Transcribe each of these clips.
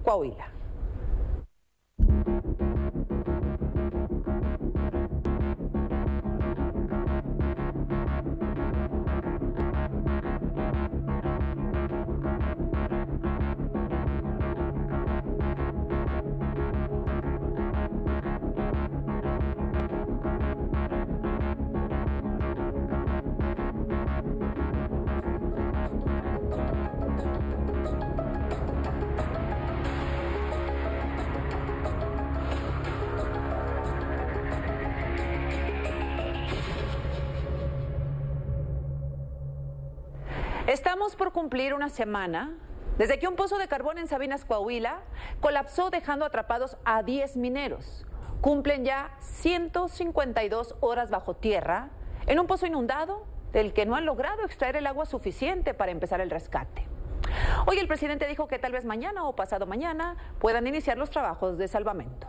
Coahuila. Estamos por cumplir una semana desde que un pozo de carbón en Sabinas, Coahuila, colapsó dejando atrapados a 10 mineros. Cumplen ya 152 horas bajo tierra en un pozo inundado del que no han logrado extraer el agua suficiente para empezar el rescate. Hoy el presidente dijo que tal vez mañana o pasado mañana puedan iniciar los trabajos de salvamento.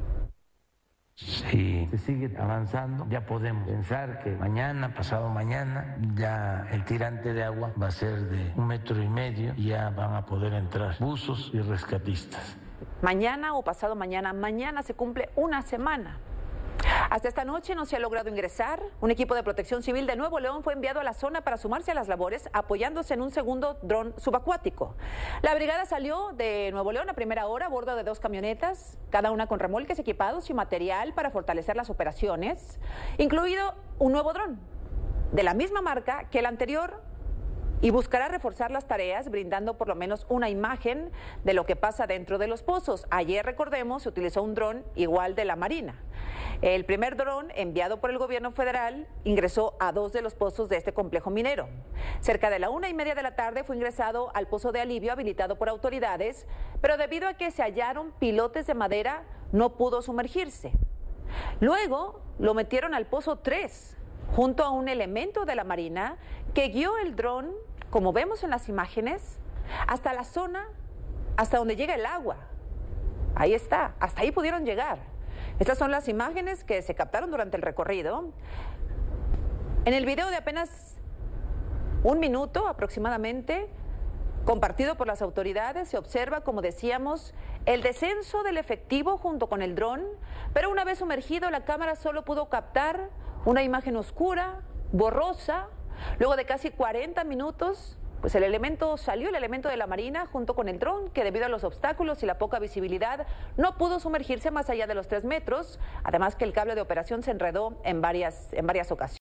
Si se sigue avanzando, ya podemos pensar que mañana, pasado mañana, ya el tirante de agua va a ser de 1,5 metros y ya van a poder entrar buzos y rescatistas. Mañana o pasado mañana, mañana se cumple una semana. Hasta esta noche no se ha logrado ingresar. Un equipo de Protección Civil de Nuevo León fue enviado a la zona para sumarse a las labores, apoyándose en un segundo dron subacuático. La brigada salió de Nuevo León a primera hora a bordo de 2 camionetas, cada una con remolques equipados y material para fortalecer las operaciones, incluido un nuevo dron de la misma marca que el anterior, y buscará reforzar las tareas brindando por lo menos una imagen de lo que pasa dentro de los pozos. Ayer, recordemos, se utilizó un dron igual de la Marina. El primer dron enviado por el gobierno federal ingresó a 2 de los pozos de este complejo minero. Cerca de la 1:30 de la tarde fue ingresado al pozo de alivio habilitado por autoridades, pero debido a que se hallaron pilotes de madera, no pudo sumergirse. Luego lo metieron al pozo 3, junto a un elemento de la Marina que guió el dron, como vemos en las imágenes, hasta la zona, hasta donde llega el agua. Ahí está, hasta ahí pudieron llegar. Estas son las imágenes que se captaron durante el recorrido. En el video de apenas 1 minuto aproximadamente, compartido por las autoridades, se observa, como decíamos, el descenso del efectivo junto con el dron, pero una vez sumergido, la cámara solo pudo captar una imagen oscura, borrosa. Luego de casi 40 minutos, pues el elemento de la Marina junto con el dron, que debido a los obstáculos y la poca visibilidad no pudo sumergirse más allá de los 3 metros, además que el cable de operación se enredó en varias ocasiones.